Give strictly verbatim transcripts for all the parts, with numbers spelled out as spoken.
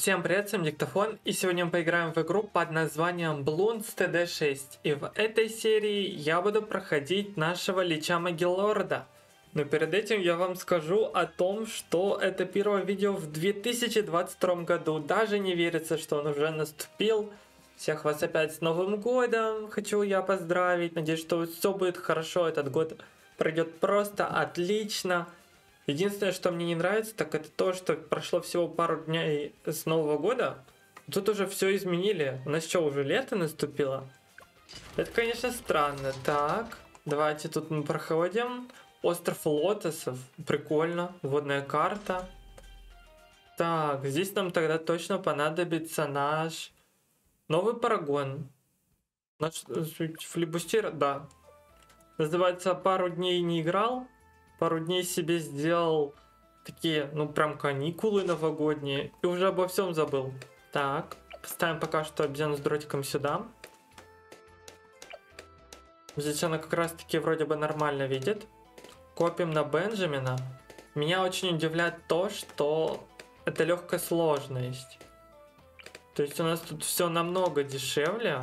Всем привет, с вами Диктофон, и сегодня мы поиграем в игру под названием Bloons ти ди шесть. И в этой серии я буду проходить нашего Лича Магеллорда. Но перед этим я вам скажу о том, что это первое видео в две тысячи двадцать втором году. Даже не верится, что он уже наступил. Всех вас опять с Новым годом хочу я поздравить. Надеюсь, что все будет хорошо, этот год пройдет просто отлично. Единственное, что мне не нравится, так это то, что прошло всего пару дней с Нового года. Тут уже все изменили. У нас что, уже лето наступило? Это, конечно, странно. Так, давайте тут мы проходим. Остров Лотосов. Прикольно. Водная карта. Так, здесь нам тогда точно понадобится наш новый парагон. Наш флибустер, да. Называется «Пару дней не играл». Пару дней себе сделал такие, ну прям каникулы новогодние. И уже обо всем забыл. Так, поставим пока что обезьяну с дротиком сюда. Здесь она как раз таки вроде бы нормально видит. Копим на Бенджамина. Меня очень удивляет то, что это легкая сложность. То есть у нас тут все намного дешевле.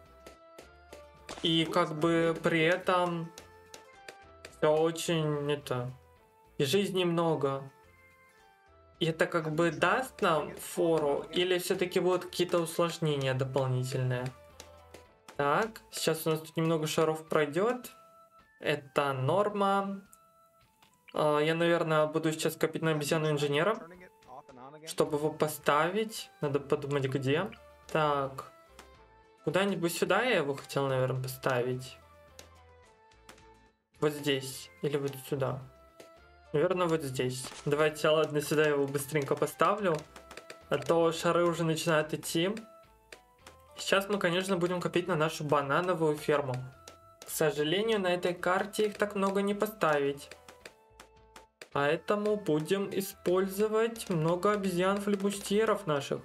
И как бы при этом все очень это, и жизни много. И это как бы даст нам фору, или все-таки будут какие-то усложнения дополнительные? Так, сейчас у нас тут немного шаров пройдет. Это норма. Я, наверное, буду сейчас копить на обезьяну инженера, чтобы его поставить. Надо подумать, где. Так, куда-нибудь сюда я его хотел, наверное, поставить. Вот здесь. Или вот сюда. Наверное, вот здесь. Давайте, ладно, сюда я его быстренько поставлю. А то шары уже начинают идти. Сейчас мы, конечно, будем копить на нашу банановую ферму. К сожалению, на этой карте их так много не поставить. Поэтому будем использовать много обезьян-флибустьеров наших.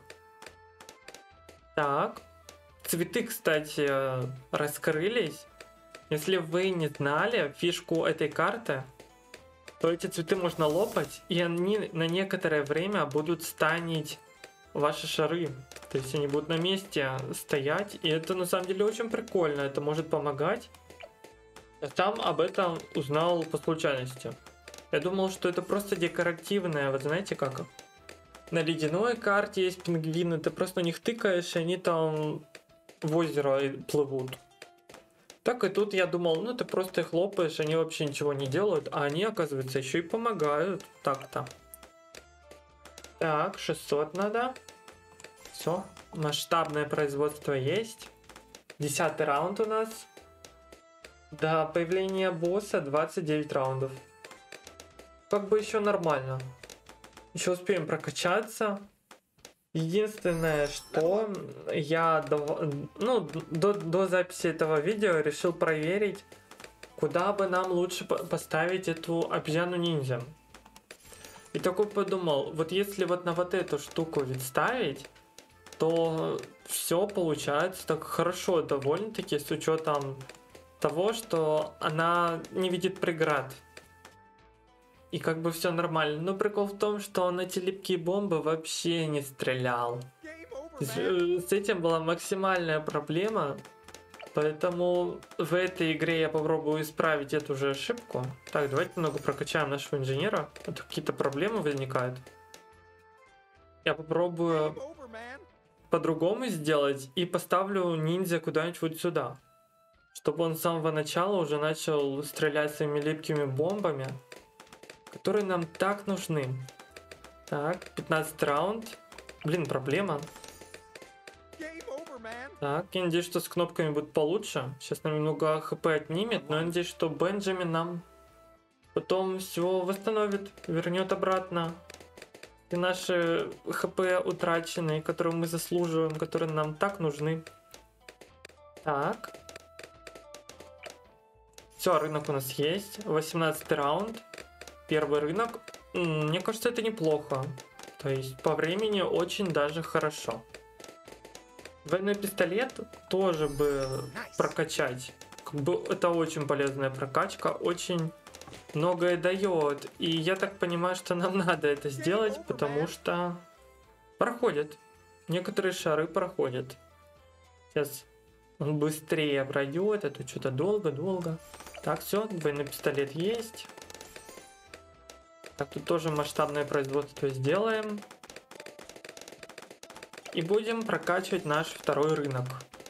Так. Цветы, кстати, раскрылись. Если вы не знали фишку этой карты, то эти цветы можно лопать, и они на некоторое время будут станить ваши шары. То есть они будут на месте стоять, и это на самом деле очень прикольно, это может помогать. Я сам об этом узнал по случайности. Я думал, что это просто декоративное, вот знаете как? На ледяной карте есть пингвины, ты просто на них тыкаешь, и они там в озеро плывут. Так и тут я думал, ну ты просто их лопаешь, они вообще ничего не делают, а они, оказывается, еще и помогают. Так-то. Так, шестьсот надо. Все, масштабное производство есть. Десятый раунд у нас. До появления босса двадцать девять раундов. Как бы еще нормально. Еще успеем прокачаться. Единственное, что я до, ну, до, до записи этого видео решил проверить, куда бы нам лучше поставить эту обезьяну-ниндзя. И такой подумал, вот если вот на вот эту штуку ведь ставить, то все получается так хорошо довольно-таки, с учетом того, что она не видит преград. И как бы все нормально. Но прикол в том, что он эти липкие бомбы вообще не стрелял. С, с этим была максимальная проблема. Поэтому в этой игре я попробую исправить эту же ошибку. Так, давайте немного прокачаем нашего инженера. А то какие-то проблемы возникают. Я попробую по-другому сделать и поставлю ниндзя куда-нибудь вот сюда. Чтобы он с самого начала уже начал стрелять своими липкими бомбами, которые нам так нужны. Так, пятнадцатый раунд. Блин, проблема. Так, я надеюсь, что с кнопками будет получше. Сейчас нам немного хп отнимет, но я надеюсь, что Бенджамин нам потом все восстановит, вернет обратно. И наши хп утраченные, которые мы заслуживаем, которые нам так нужны. Так. Все, рынок у нас есть. восемнадцатый раунд. Первый рынок. Мне кажется, это неплохо. То есть по времени очень даже хорошо. Двойной пистолет тоже бы прокачать. Как бы это очень полезная прокачка. Очень многое дает. И я так понимаю, что нам надо это сделать, потому что проходит. некоторые шары проходят. Сейчас он быстрее пройдет, а тут что-то долго-долго. Так, все, двойной пистолет есть. Так, тут тоже масштабное производство сделаем. И будем прокачивать наш второй рынок.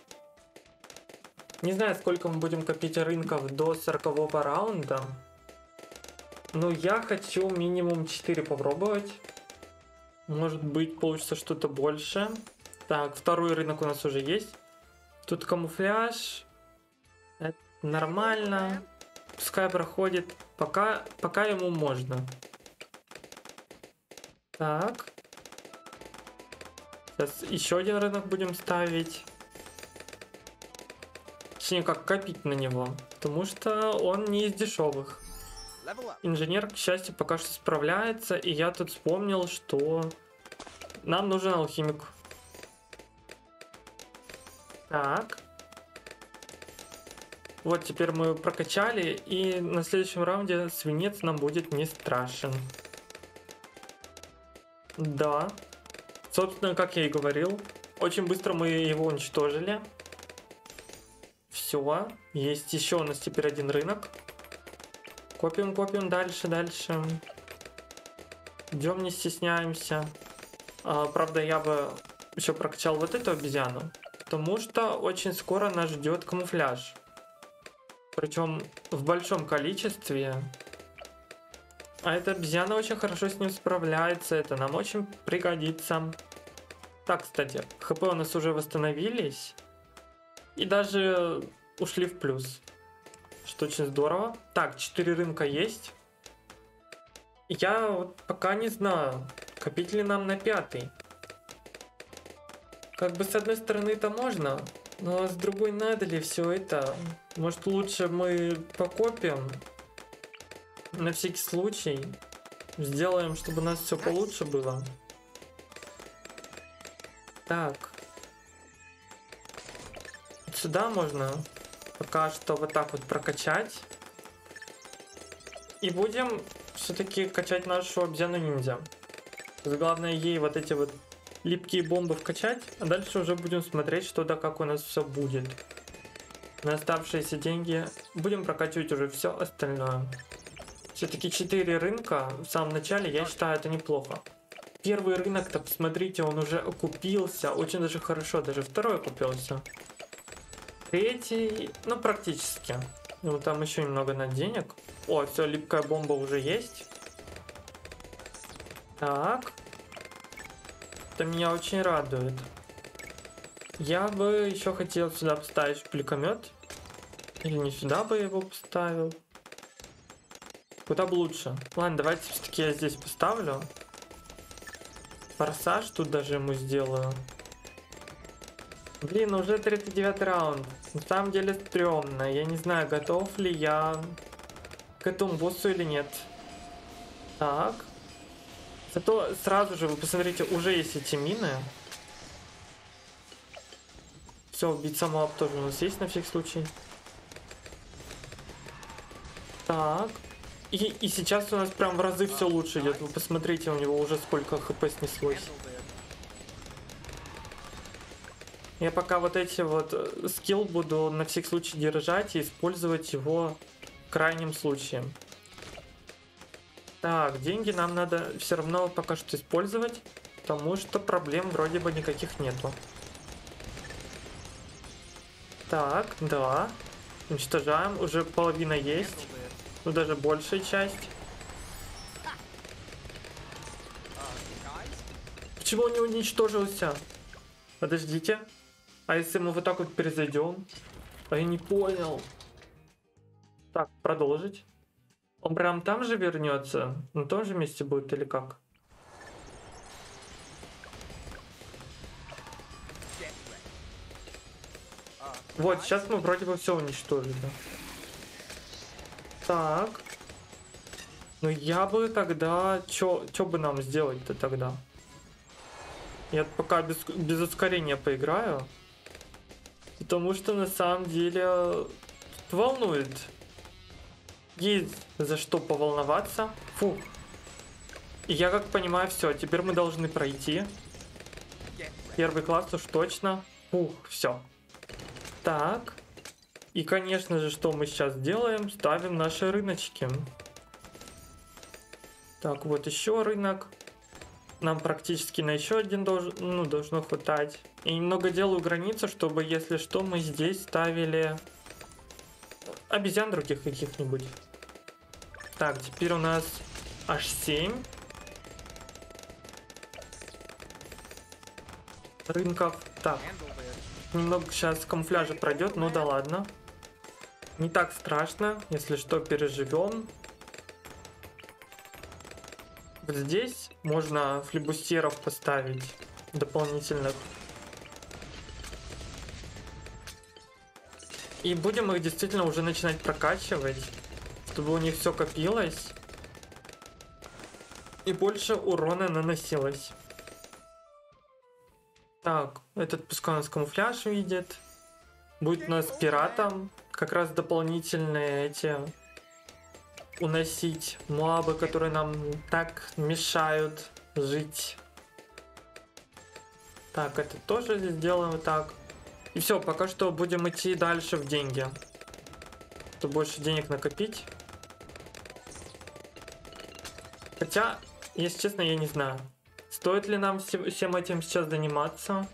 Не знаю, сколько мы будем копить рынков до сорокового раунда. Но я хочу минимум четыре попробовать. Может быть, получится что-то больше. Так, второй рынок у нас уже есть. Тут камуфляж. Это нормально. Пускай проходит. Пока, пока ему можно. Так. Сейчас еще один рынок будем ставить. Точнее, как копить на него. Потому что он не из дешевых. Инженер, к счастью, пока что справляется. И я тут вспомнил, что нам нужен алхимик. Так. Вот теперь мы прокачали. И на следующем раунде свинец нам будет не страшен. Да. Собственно, как я и говорил. Очень быстро мы его уничтожили. Все. Есть еще у нас теперь один рынок. Копим, копим дальше, дальше. Идем, не стесняемся. А, правда, я бы еще прокачал вот эту обезьяну. Потому что очень скоро нас ждет камуфляж. Причем в большом количестве. А эта обезьяна очень хорошо с ним справляется. Это нам очень пригодится. Так, кстати, хп у нас уже восстановились. И даже ушли в плюс. Что очень здорово. Так, четыре рынка есть. Я вот пока не знаю, копить ли нам на пятый. Как бы с одной стороны это можно, но с другой надо ли все это? Может лучше мы покопим на всякий случай. Сделаем, чтобы у нас все получше было. Так. Сюда можно пока что вот так вот прокачать. И будем все-таки качать нашу обезьяну ниндзя. Главное ей вот эти вот липкие бомбы вкачать, а дальше уже будем смотреть, что да как у нас все будет. На оставшиеся деньги будем прокачивать уже все остальное. Все-таки четыре рынка в самом начале, я считаю, это неплохо. Первый рынок-то, посмотрите, он уже окупился, очень даже хорошо, даже второй окупился. Третий, ну практически. Ну там еще немного на денег. О, все, липкая бомба уже есть. Так. Это меня очень радует. Я бы еще хотел сюда поставить пулемет. Или не сюда бы его поставил. Куда бы лучше. Ладно, давайте все-таки я здесь поставлю. Форсаж тут даже ему сделаю. Блин, уже тридцать девятый раунд. На самом деле стрёмно. Я не знаю, готов ли я к этому боссу или нет. Так. Зато сразу же, вы посмотрите, уже есть эти мины. Все, убить самого тоже у нас есть на всякий случай. Так. И, и сейчас у нас прям в разы все лучше идет. Вы посмотрите, у него уже сколько хп снеслось. Я пока вот эти вот скилл буду на всякий случай держать и использовать его в крайнем случае. Так, деньги нам надо все равно пока что использовать, потому что проблем вроде бы никаких нету. Так, да. Уничтожаем. Уже половина есть. Ну, даже большая часть. Почему он не уничтожился? Подождите. А если мы вот так вот перезайдем? А я не понял. Так, продолжить. Он прям там же вернется? На том же месте будет или как? Вот, сейчас мы вроде бы все уничтожили. Так. Ну я бы тогда... Чё, чё бы нам сделать-то тогда? Я пока без, без ускорения поиграю. Потому что на самом деле волнует. Есть за что поволноваться. Фу. И я как понимаю, все, теперь мы должны пройти. Первый класс уж точно. Ух, все. Так. И, конечно же, что мы сейчас делаем? Ставим наши рыночки. Так, вот еще рынок. Нам практически на еще один долж... ну, должно хватать. И немного делаю границу, чтобы, если что, мы здесь ставили обезьян других каких-нибудь. Так, теперь у нас аж семь рынков. Так, немного сейчас камуфляжа пройдет, ну да ладно. Не так страшно, если что, переживем. Вот здесь можно флибустеров поставить дополнительных. И будем их действительно уже начинать прокачивать, чтобы у них все копилось и больше урона наносилось. Так, этот пускай у нас камуфляж видит. Будет у нас пиратом как раз дополнительные эти уносить мобы, которые нам так мешают жить. Так, это тоже здесь сделаем так. И все, пока что будем идти дальше в деньги, чтобы больше денег накопить. Хотя, если честно, я не знаю, стоит ли нам всем этим сейчас заниматься.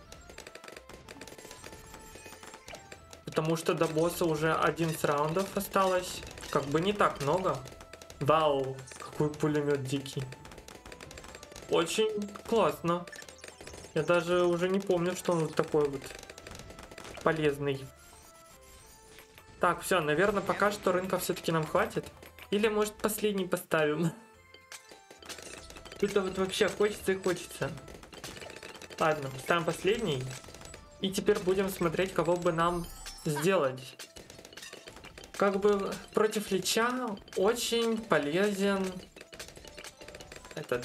Потому что до босса уже одиннадцать раундов осталось. Как бы не так много. Вау, какой пулемет дикий. Очень классно. Я даже уже не помню, что он вот такой вот полезный. Так, все, наверное, пока что рынка все-таки нам хватит. Или, может, последний поставим. Тут-то вот вообще хочется и хочется. Ладно, ставим последний. И теперь будем смотреть, кого бы нам сделать. Как бы против Лича очень полезен этот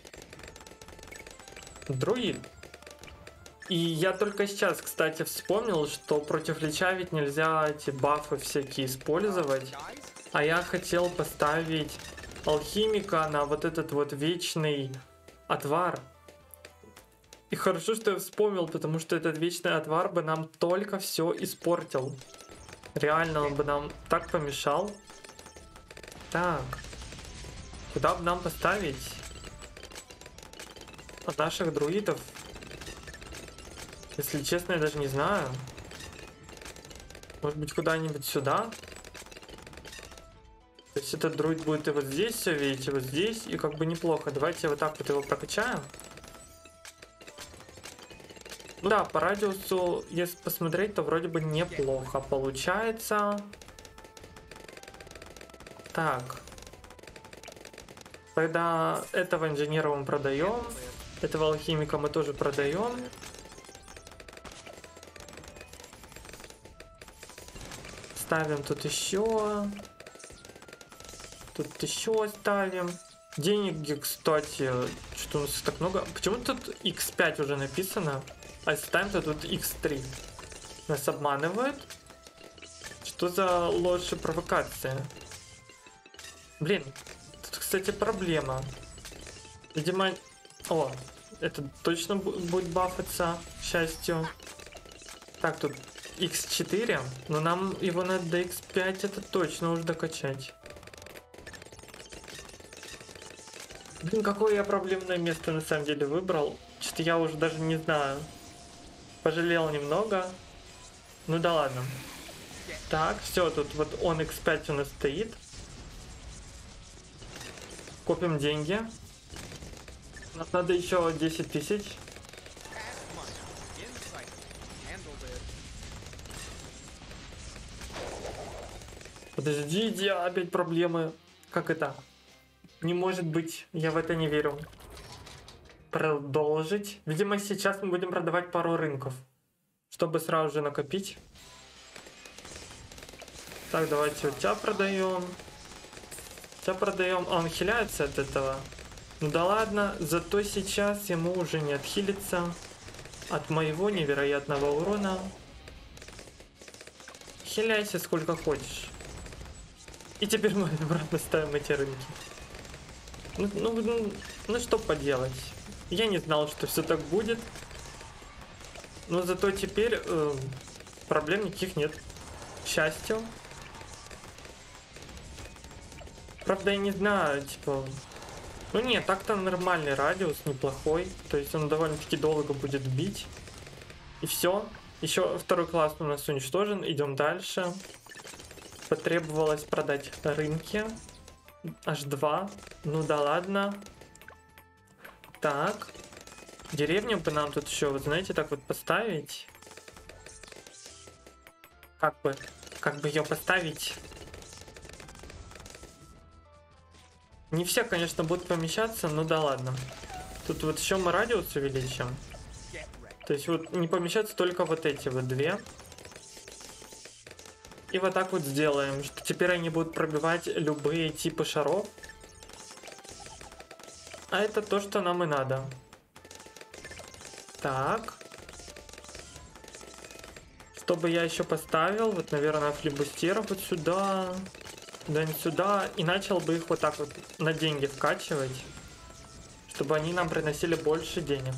друид. И я только сейчас, кстати, вспомнил, что против Лича ведь нельзя эти бафы всякие использовать. А я хотел поставить алхимика на вот этот вот вечный отвар. И хорошо, что я вспомнил, потому что этот вечный отвар бы нам только все испортил. Реально, он бы нам так помешал. Так. Куда бы нам поставить от наших друидов? Если честно, я даже не знаю. Может быть, куда-нибудь сюда? То есть этот друид будет и вот здесь все видеть, и вот здесь. И как бы неплохо. Давайте вот так вот его прокачаем. Ну да, по радиусу, если посмотреть, то вроде бы неплохо получается. Так. Тогда этого инженера мы продаем. Этого алхимика мы тоже продаем. Ставим тут еще. Тут еще ставим. Деньги, кстати, что у нас так много. Почему тут икс пять уже написано? А ставим-то тут икс три. Нас обманывают. Что за ложь и провокация? Блин, тут, кстати, проблема. Видимо... О, это точно будет бафаться, к счастью. Так, тут икс четыре. Но нам его надо до икс пять, это точно уже докачать. Блин, какое я проблемное место на самом деле выбрал. Что-то я уже даже не знаю. Пожалел немного. Ну да ладно. Так, все, тут вот он икс пять у нас стоит. Копим деньги. Нам надо еще десять тысяч. Подождите, опять проблемы. Как это? Не может быть, я в это не верю. Продолжить. Видимо, сейчас мы будем продавать пару рынков, чтобы сразу же накопить. Так, давайте вот тебя продаем. Тебя продаем. А он хиляется от этого. Ну да ладно, зато сейчас ему уже не отхилиться от моего невероятного урона. Хиляйся сколько хочешь. И теперь мы обратно ставим эти рынки. Ну, ну, ну, ну что поделать. Я не знал, что все так будет. Но зато теперь э, проблем никаких нет. К счастью. Правда, я не знаю, типа... Ну нет, так-то нормальный радиус, неплохой. То есть он довольно-таки долго будет бить. И все. Еще второй класс у нас уничтожен. Идем дальше. Потребовалось продать рынки. аш два. Ну да ладно. Так. Деревню бы нам тут еще, вот знаете, так вот поставить. Как бы, как бы ее поставить? Не все, конечно, будут помещаться, но да ладно. Тут вот еще мы радиус увеличим. То есть вот не помещаться только вот эти вот две. И вот так вот сделаем, что теперь они будут пробивать любые типы шаров. А это то, что нам и надо. Так. Чтобы я еще поставил, вот, наверное, флибустеров вот сюда, да не сюда, и начал бы их вот так вот на деньги вкачивать, чтобы они нам приносили больше денег.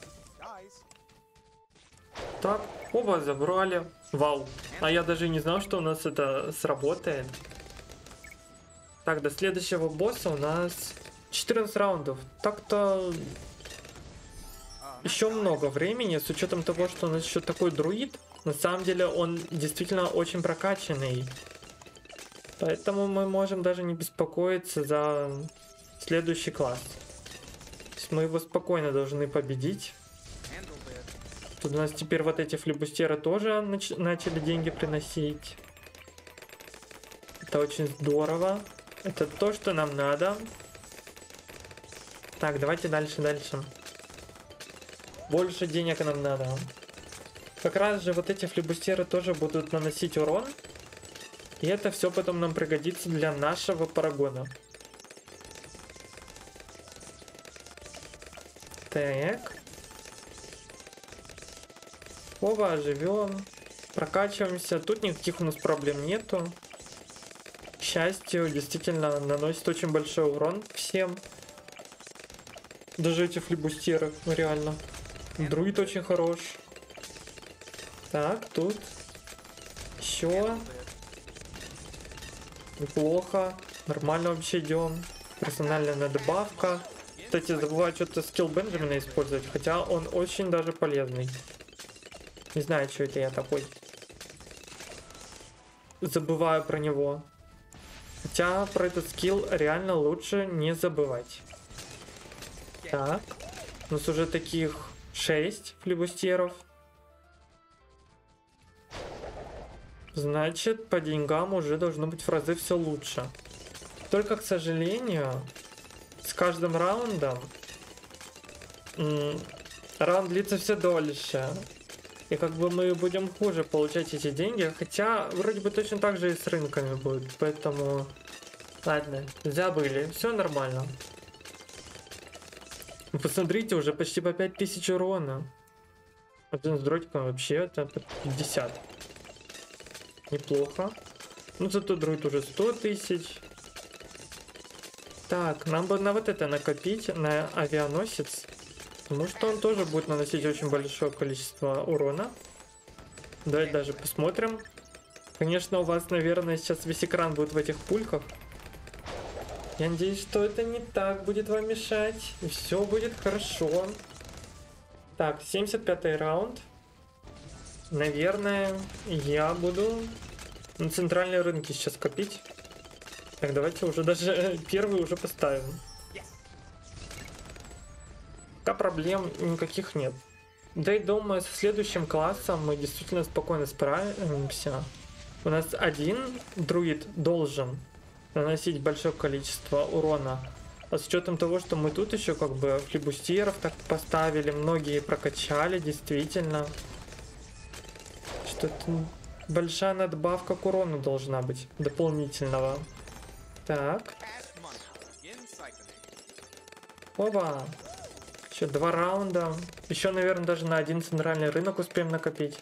Так, оба забрали. Вау. А я даже не знал, что у нас это сработает. Так, до следующего босса у нас четырнадцать раундов. Так-то еще много времени, с учетом того, что у нас еще такой друид. На самом деле он действительно очень прокачанный. Поэтому мы можем даже не беспокоиться за следующий класс. То есть мы его спокойно должны победить. Тут у нас теперь вот эти флибустеры тоже нач начали деньги приносить. Это очень здорово. Это то, что нам надо. Так, давайте дальше, дальше. Больше денег нам надо. Как раз же вот эти флибустеры тоже будут наносить урон. И это все потом нам пригодится для нашего парагона. Так. Оба, живем. Прокачиваемся. Тут никаких у нас проблем нету. К счастью, действительно наносит очень большой урон всем. Даже эти флибустеры, реально. Друид очень хорош. Так, тут еще неплохо. Нормально вообще идем. Персональная надбавка. Кстати, забываю что-то скилл Бенджамина использовать, хотя он очень даже полезный. Не знаю, что это я такой. Забываю про него. Хотя про этот скилл реально лучше не забывать. Так. У нас уже таких шесть флибустеров. Значит, по деньгам уже должно быть в разы все лучше. Только, к сожалению, с каждым раундом раунд длится все дольше. И как бы мы будем хуже получать эти деньги. Хотя вроде бы точно так же и с рынками будет. Поэтому ладно, забыли. Все нормально. Посмотрите, уже почти по пять тысяч урона. Один с дротиком вообще это пятьдесят. Неплохо. Ну зато друид уже сто тысяч. Так, нам бы на вот это накопить, на авианосец. Потому что он тоже будет наносить очень большое количество урона. Давайте даже посмотрим. Конечно, у вас, наверное, сейчас весь экран будет в этих пульках. Я надеюсь, что это не так будет вам мешать. И все будет хорошо. Так, семьдесят пятый раунд. Наверное, я буду на центральные рынки сейчас копить. Так, давайте уже даже первый уже поставим. Пока проблем никаких нет. Да и думаю, со следующим классом мы действительно спокойно справимся. У нас один друид должен наносить большое количество урона. А с учетом того, что мы тут еще как бы флибустеров так поставили, многие прокачали, действительно. Что-то большая надбавка к урону должна быть дополнительного. Так. Опа. Еще два раунда. Еще, наверное, даже на один центральный рынок успеем накопить.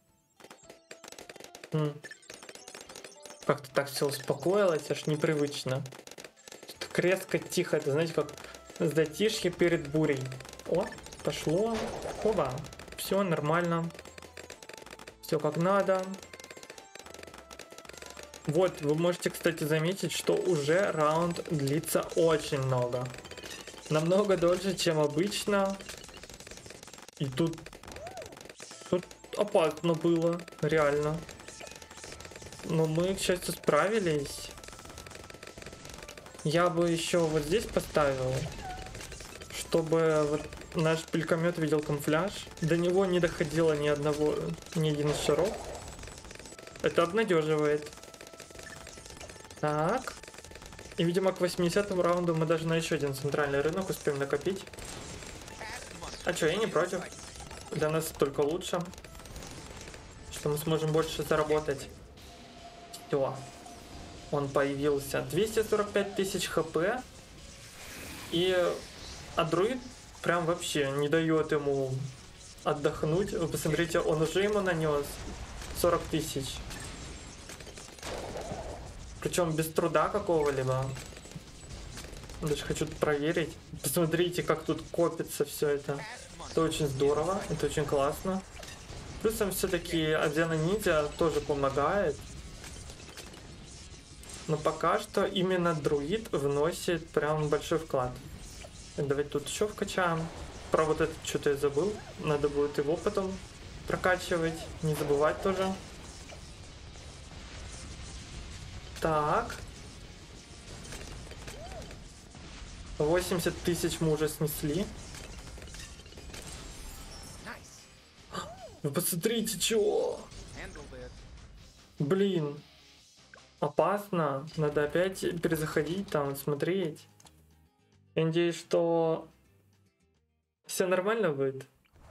Как-то так все успокоилось, аж непривычно. Так резко, тихо. Это, знаете, как затишье перед бурей. О, пошло. Опа. Все. Все нормально. Все как надо. Вот, вы можете, кстати, заметить, что уже раунд длится очень много. Намного дольше, чем обычно. И тут... Тут опасно было, реально. Но мы, к счастью, справились. Я бы еще вот здесь поставил, чтобы вот наш пулькомет видел камуфляж. До него не доходило ни одного, ни один из шаров. Это обнадеживает. Так. И, видимо, к восьмидесятому раунду мы даже на еще один центральный рынок успеем накопить. А что, я не против. Для нас только лучше. Что мы сможем больше заработать. Все. Он появился. двести сорок пять тысяч хп. И... А друид прям вообще не дает ему отдохнуть. Вы посмотрите, он уже ему нанес сорок тысяч. Причем без труда какого-либо. Даже хочу проверить. Посмотрите, как тут копится все это. Это очень здорово, это очень классно. Плюсом все-таки Адзена Ниндзя тоже помогает. Но пока что именно друид вносит прям большой вклад. Давайте тут еще вкачаем. Про вот это что-то я забыл. Надо будет его потом прокачивать. Не забывать тоже. Так. восемьдесят тысяч мы уже снесли. Вы посмотрите, чего. Блин. Опасно. Надо опять перезаходить там, смотреть. Я надеюсь, что все нормально будет.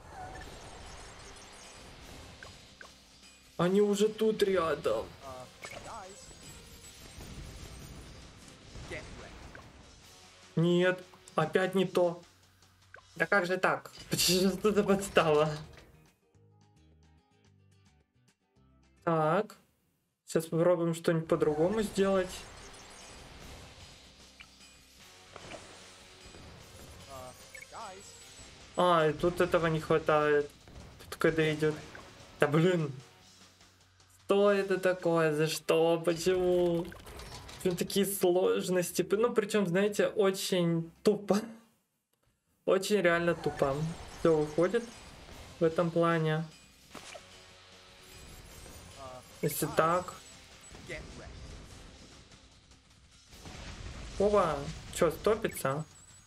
Они уже тут рядом. Нет, опять не то. Да как же так? Почему что-то подстава? Так. Сейчас попробуем что-нибудь по-другому сделать. А, и тут этого не хватает. Тут когда идет. Да блин. Что это такое? За что? Почему? Почему такие сложности? Ну, причем, знаете, очень тупо. Очень реально тупо. Все выходит в этом плане. Если так. Опа, что, стопится?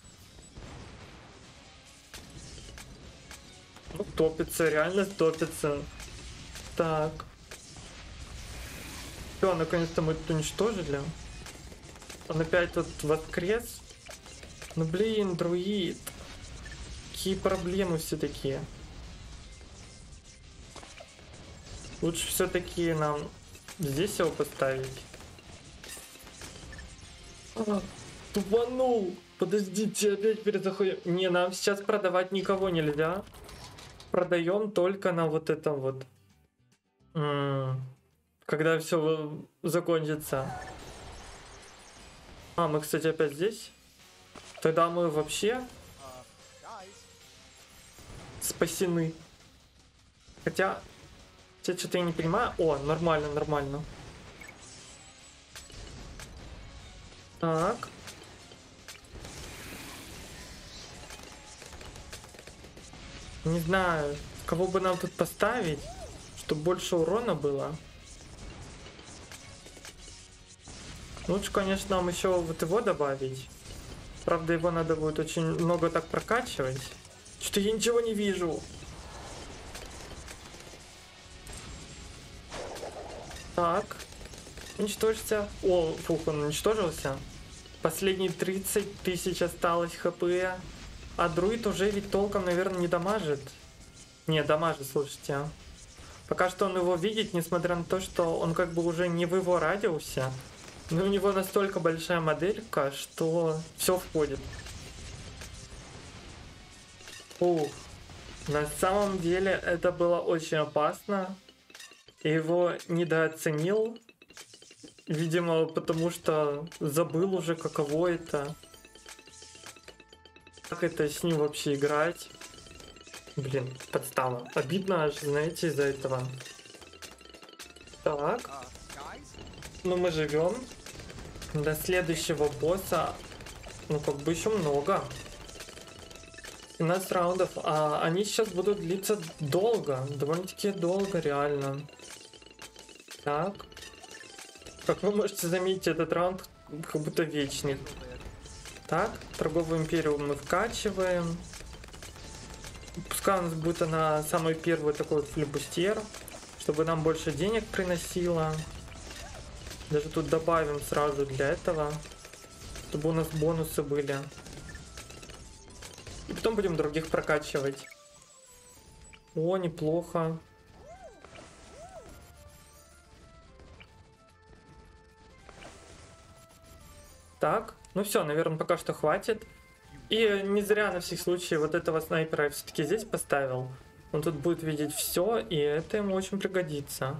Ну, топится, реально топится. Так. Все, наконец-то мы это уничтожили. Он опять тут воскрес. Ну блин, друид. Какие проблемы все такие. Лучше все-таки нам здесь его поставить. А, тупанул. Подождите, опять перезаходим. Не, нам сейчас продавать никого нельзя. Продаем только на вот этом вот. М-м, когда все закончится. А, мы, кстати, опять здесь. Тогда мы вообще спасены. Хотя, хотя что-то я не понимаю. О, нормально, нормально. Так. Не знаю, кого бы нам тут поставить, чтобы больше урона было. Лучше, конечно, нам еще вот его добавить. Правда, его надо будет очень много так прокачивать. Что-то я ничего не вижу. Так. Уничтожься. О, фух, он уничтожился. Последние тридцать тысяч осталось хп. А друид уже ведь толком, наверное, не дамажит. Не, дамажит, слушайте. Пока что он его видит, несмотря на то, что он как бы уже не в его радиусе. Но у него настолько большая моделька, что все входит. Фух. На самом деле это было очень опасно. Его недооценил. Видимо, потому что забыл уже, каково это. Как это с ним вообще играть. Блин, подстава. Обидно аж, знаете, из-за этого. Так. Ну мы живем. До следующего босса, ну как бы еще много. семнадцать раундов, а они сейчас будут длиться долго. Довольно-таки долго, реально. Так. Как вы можете заметить, этот раунд как будто вечный. Так, торговую империю мы вкачиваем. Пускай у нас будет она самый первый такой вот флибустьер, чтобы нам больше денег приносила. Даже тут добавим сразу для этого, чтобы у нас бонусы были. И потом будем других прокачивать. О, неплохо. Так, ну все, наверное, пока что хватит. И не зря на всякий случай вот этого снайпера я все-таки здесь поставил. Он тут будет видеть все, и это ему очень пригодится.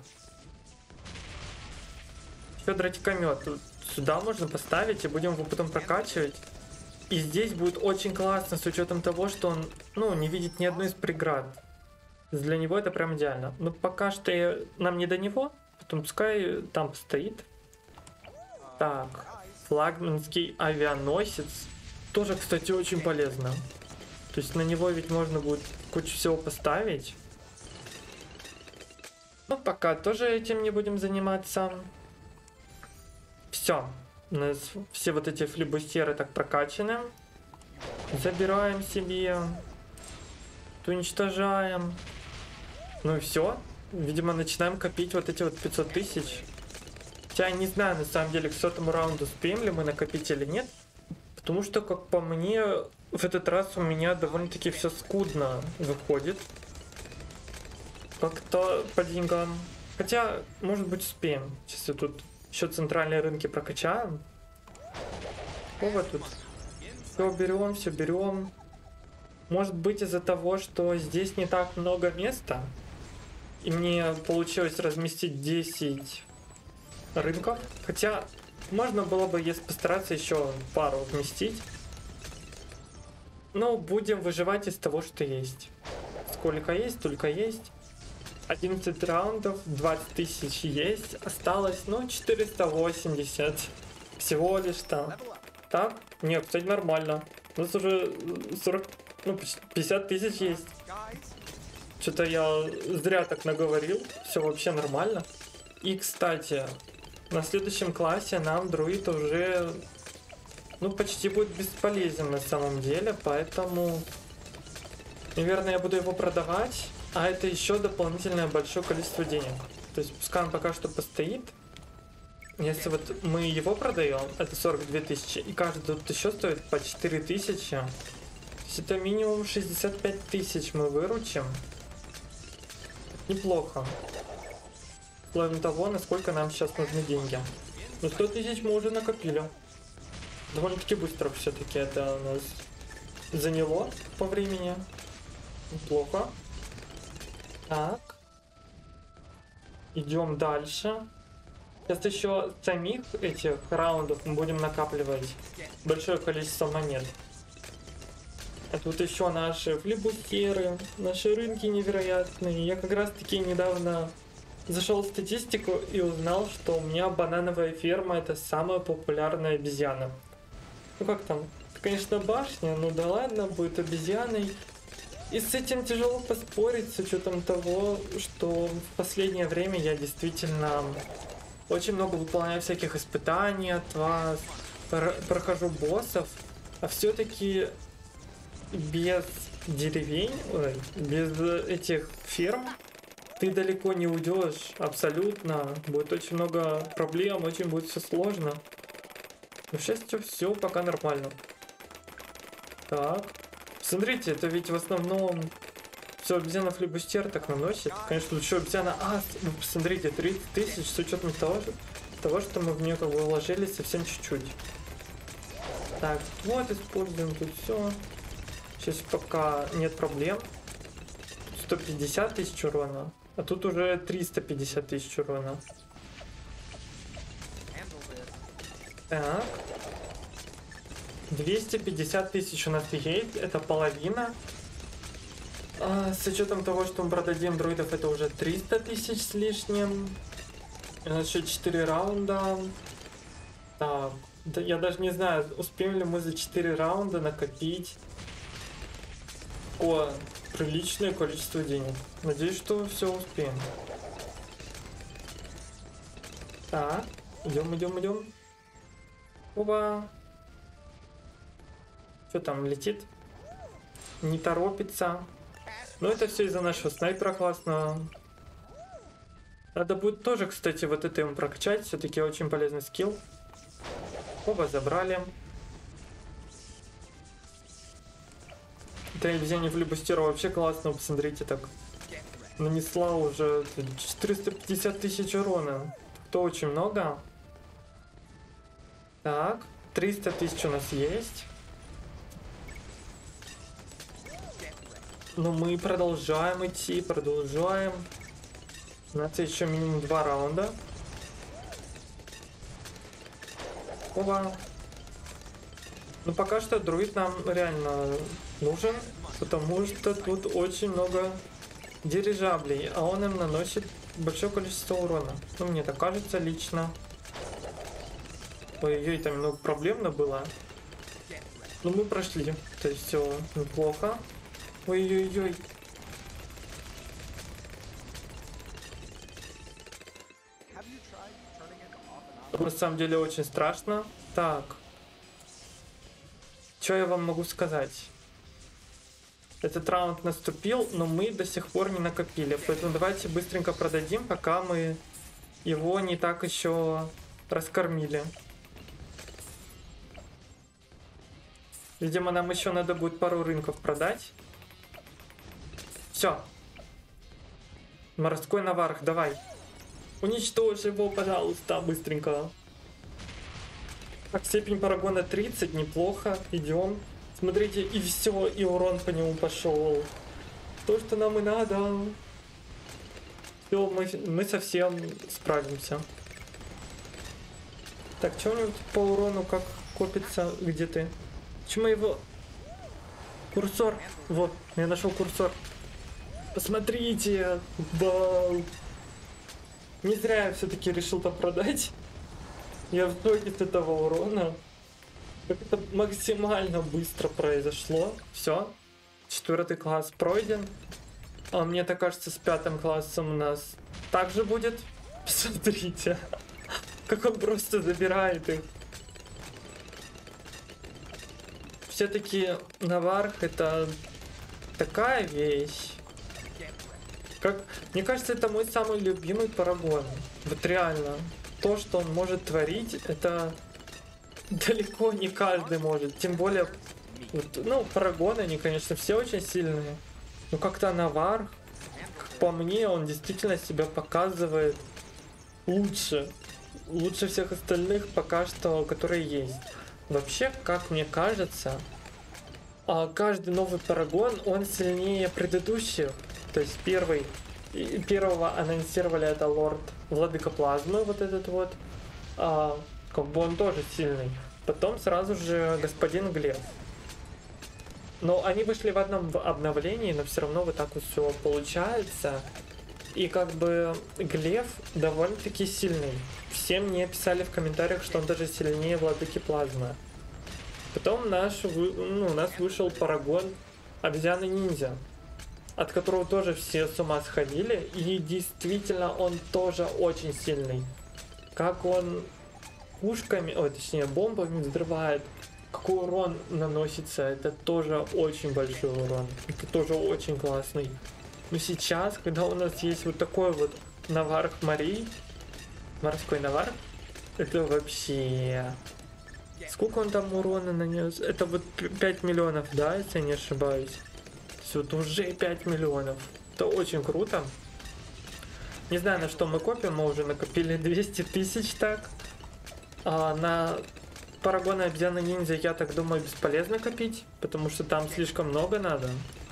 Еще дротикомет сюда можно поставить, и будем его потом прокачивать. И здесь будет очень классно, с учетом того, что он, ну, не видит ни одной из преград. Для него это прям идеально. Но пока что я, нам не до него, потом пускай там стоит. Так, флагманский авианосец. Тоже, кстати, очень полезно. То есть на него ведь можно будет кучу всего поставить. Ну, пока тоже этим не будем заниматься. Все. У нас все вот эти флибустеры так прокачаны. Забираем себе. Уничтожаем. Ну и все. Видимо, начинаем копить вот эти вот пятьсот тысяч. Хотя я не знаю, на самом деле, к сотому раунду успеем ли мы накопить или нет. Потому что, как по мне, в этот раз у меня довольно-таки все скудно выходит. Как-то по деньгам. Хотя, может быть, успеем. Сейчас я тут еще центральные рынки прокачаем. Вот тут. Все берем, все берем. Может быть, из-за того, что здесь не так много места, и мне получилось разместить десять рынков. Хотя можно было бы, если постараться, еще пару вместить. Но будем выживать из того, что есть. Сколько есть, только есть. одиннадцать раундов, двадцать тысяч есть. Осталось, ну, четыреста восемьдесят. Всего лишь там. Так? Нет, кстати, нормально. У нас уже сорок, ну, пятьдесят тысяч есть. Что-то я зря так наговорил. Все вообще нормально. И, кстати, на следующем классе нам друид уже, ну, почти будет бесполезен на самом деле. Поэтому, наверное, я буду его продавать. А это еще дополнительное большое количество денег. То есть пускай он пока что постоит. Если вот мы его продаем, это сорок две тысячи, и каждый тут еще стоит по четыре тысячи. То есть это минимум шестьдесят пять тысяч мы выручим. Неплохо. Условием того, насколько нам сейчас нужны деньги. Ну, сто тысяч мы уже накопили. Довольно-таки быстро все-таки это у нас заняло по времени. Неплохо. Так. Идем дальше. Сейчас еще самих этих раундов мы будем накапливать большое количество монет. А тут еще наши флибустеры, наши рынки невероятные. Я как раз таки недавно зашел в статистику и узнал, что у меня банановая ферма — это самая популярная обезьяна. Ну как там? Это, конечно, башня, ну да ладно, будет обезьяной. И с этим тяжело поспорить, с учетом того, что в последнее время я действительно очень много выполняю всяких испытаний от вас, прохожу боссов, а все-таки без деревень, ой, без этих ферм ты далеко не уйдешь, абсолютно. Будет очень много проблем, очень будет все сложно. Но, к счастью, все пока нормально. Так. Смотрите, это ведь в основном все обезьяна флибустер так наносит. Конечно, лучше обезьяна. А, ну, посмотрите, тридцать тысяч с учетом того, того, что мы в нее как бы вложили совсем чуть-чуть. Так, вот используем тут все. Сейчас пока нет проблем. сто пятьдесят тысяч урона. А тут уже триста пятьдесят тысяч урона. Так. двести пятьдесят тысяч у нас есть. Это половина. А, с учетом того, что мы продадим друидов, это уже триста тысяч с лишним. У нас еще четыре раунда. Так, да я даже не знаю, успеем ли мы за четыре раунда накопить о, приличное количество денег. Надеюсь, что все успеем. Так, идем, идем, идем. Опа. Что там летит? Не торопится. Но это все из-за нашего снайпера классного. Надо будет тоже, кстати, вот это ему прокачать. Все-таки очень полезный скилл. Оба забрали. Это обезьяне флибустера вообще классно. Посмотрите, так нанесла уже четыреста пятьдесят тысяч урона. Это очень много. Так, триста тысяч у нас есть. Но мы продолжаем идти, продолжаем. У нас еще минимум два раунда. Опа. Ну пока что друид нам реально нужен, потому что тут очень много дирижаблей, а он им наносит большое количество урона. Ну мне так кажется лично. Ой-ой-ой, там много проблемно было. Но мы прошли, то есть все неплохо. Ой-ой-ой. На самом деле очень страшно. Так. Что я вам могу сказать? Этот раунд наступил, но мы до сих пор не накопили. Поэтому давайте быстренько продадим, пока мы его не так еще раскормили. Видимо, нам еще надо будет пару рынков продать. Все. Морской наварх, давай. Уничтожь его, пожалуйста, быстренько. Так, степень парагона тридцать, неплохо. Идем. Смотрите, и все, и урон по нему пошел. То, что нам и надо. Все, мы, мы совсем справимся. Так, что у него тут по урону, как копится? Где ты? Почему его... Курсор. Вот, я нашел курсор. Посмотрите. Вау. Не зря я все-таки решил там продать. Я в итоге от этого урона. Как это максимально быстро произошло. Все. Четвертый класс пройден. А мне так кажется, с пятым классом у нас также будет. Посмотрите. Как он просто забирает их. Все-таки наварх это такая вещь. Как, мне кажется, это мой самый любимый парагон. Вот реально. То, что он может творить, это далеко не каждый может. Тем более, вот, ну, парагоны, они, конечно, все очень сильные. Но как-то наварх, как по мне, он действительно себя показывает лучше. Лучше всех остальных пока что, которые есть. Вообще, как мне кажется, каждый новый парагон, он сильнее предыдущих. То есть первый, первого анонсировали это лорд Владыка Плазмы, вот этот вот. А, как бы он тоже сильный. Потом сразу же господин Глеф. Но они вышли в одном обновлении, но все равно вот так вот все получается. И как бы Глеф довольно-таки сильный. Все мне писали в комментариях, что он даже сильнее Владыки Плазмы. Потом наш, ну, у нас вышел парагон Обезьяны Ниндзя, от которого тоже все с ума сходили. И действительно он тоже очень сильный. Как он пушками, ой, точнее бомбами взрывает, какой урон наносится, это тоже очень большой урон. Это тоже очень классный. Но сейчас, когда у нас есть вот такой вот наварх Марий, морской наварх, это вообще... Сколько он там урона нанес? Это вот пять миллионов, да, если я не ошибаюсь. Вот уже пять миллионов. Это очень круто. Не знаю, на что мы копим. Мы уже накопили двести тысяч так. А на парагоны обезьяны ниндзя, я так думаю, бесполезно копить. Потому что там слишком много надо.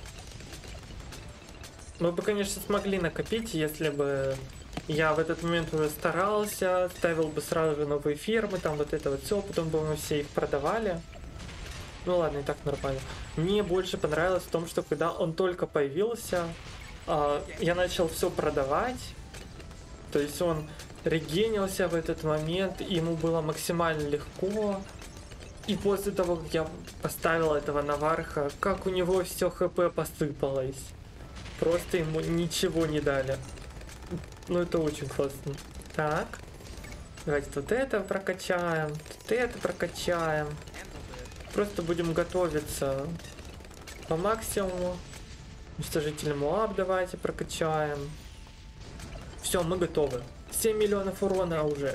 Мы бы, конечно, смогли накопить, если бы я в этот момент уже старался. Ставил бы сразу же новые фермы. Там вот это вот все. Потом бы мы все их продавали. Ну ладно, и так нормально. Мне больше понравилось в том, что когда он только появился, а, я начал все продавать. То есть он регенился в этот момент, и ему было максимально легко. И после того, как я поставил этого Наварха, как у него все хп посыпалось. Просто ему ничего не дали. Ну это очень классно. Так. Давайте вот это прокачаем, вот это прокачаем. Просто будем готовиться по максимуму. Уничтожитель Муаб давайте прокачаем. Все, мы готовы. семь миллионов урона уже.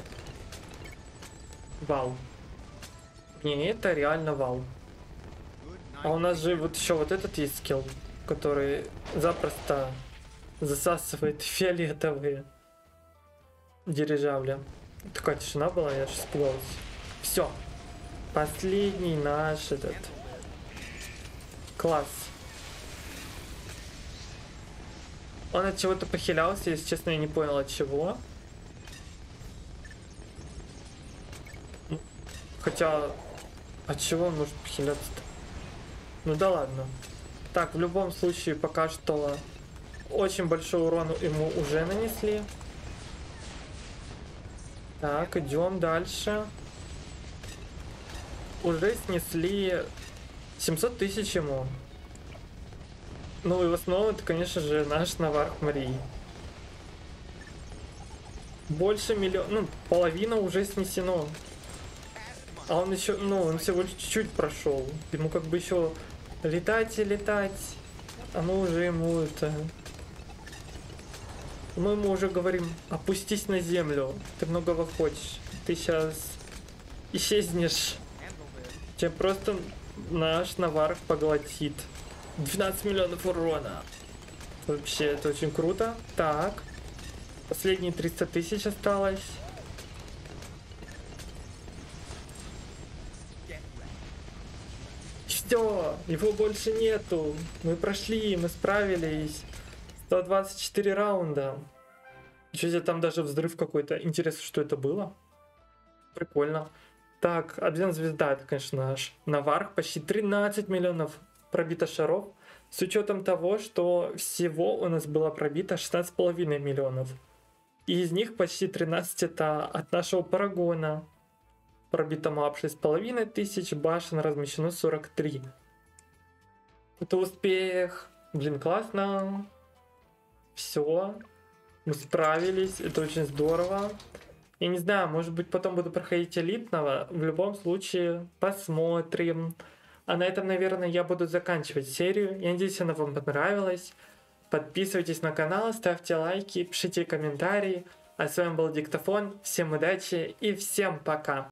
Вау. Не, это реально вау. А у нас же вот еще вот этот есть скилл, который запросто засасывает фиолетовые дирижабли. Такая тишина была, я аж испугался. Все. Последний наш этот класс. Он от чего-то похилялся, если честно, я не понял от чего. Хотя, от чего он может похиляться-то? Ну да ладно. Так, в любом случае, пока что очень большой урон ему уже нанесли. Так, идем дальше. Уже снесли семьсот тысяч ему. Ну и в основном это, конечно же, наш Наварх Марии. Больше миллиона, ну, половина уже снесено. А он еще, ну, он всего чуть-чуть прошел. Ему как бы еще летать и летать. А мы уже ему это... Мы ему уже говорим, опустись на землю. Ты многого хочешь. Ты сейчас исчезнешь. Тебя просто наш Наварх поглотит. двенадцать миллионов урона. Вообще, это очень круто. Так. Последние триста тысяч осталось. Все, его больше нету. Мы прошли, мы справились. сто двадцать четыре раунда. Еще здесь там даже взрыв какой-то. Интересно, что это было. Прикольно. Так, обмен звезда, это, конечно, наш Наварх. Почти тринадцать миллионов пробито шаров. С учетом того, что всего у нас было пробито шестнадцать с половиной миллионов. И из них почти тринадцать это от нашего Парагона. Пробито мап шесть с половиной тысяч, башен размещено сорок три. Это успех. Блин, классно. Все. Мы справились. Это очень здорово. Я не знаю, может быть потом буду проходить элитного. В любом случае, посмотрим. А на этом, наверное, я буду заканчивать серию. Я надеюсь, она вам понравилась. Подписывайтесь на канал, ставьте лайки, пишите комментарии. А с вами был Диктофон. Всем удачи и всем пока.